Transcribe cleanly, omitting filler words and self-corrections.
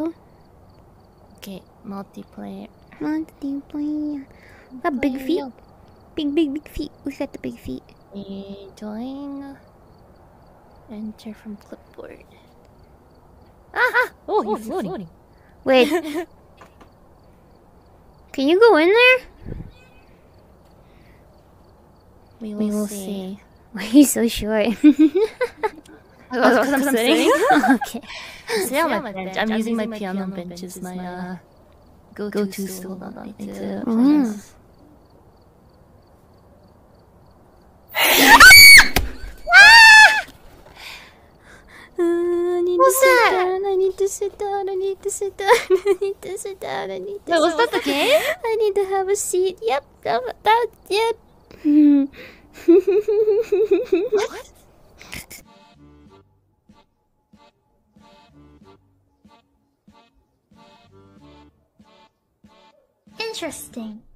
Okay, multiplayer. Multiplayer. Got big feet. Big feet. Who's got the big feet? Join. Enter from clipboard. Ah! Oh, you're floating. Wait. Can you go in there? We will see. Why are you so short? Because I'm sitting. Okay. Sit on my bench. I'm using my piano bench as my go-to stool. What's that? I need to sit down. I need to sit down. I need to sit down. I need to. Wait, was that the game? I need to have a seat. Yep. Yep. What? Interesting.